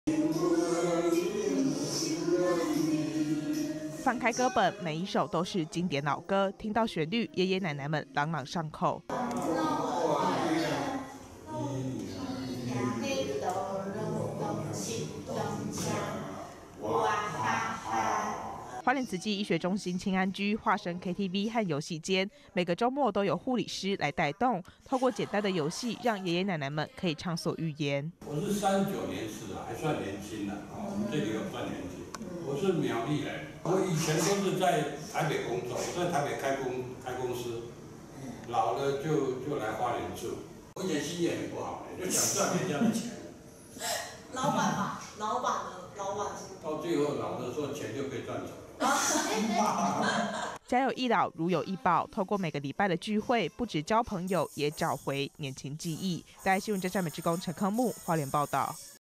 翻开歌本，每一首都是经典老歌，听到旋律，爷爷奶奶们朗朗上口。花莲慈济医学中心清安居化身 KTV 和游戏间，每个周末都有护理师来带动，透过简单的游戏，让爷爷奶奶们可以畅所欲言。 我是39年次的，还算年轻的啊，我们这里有算年轻。我是苗栗人，我以前都是在台北工作，我在台北开公司，老了就来花莲住。我以前心也很不好，就想赚人家的钱。 老板嘛，老板到最后老的时候钱就被赚走了。 家有一老，如有一宝。透过每个礼拜的聚会，不止交朋友，也找回年轻记忆。大爱新闻真善美职工陈康木花莲报道。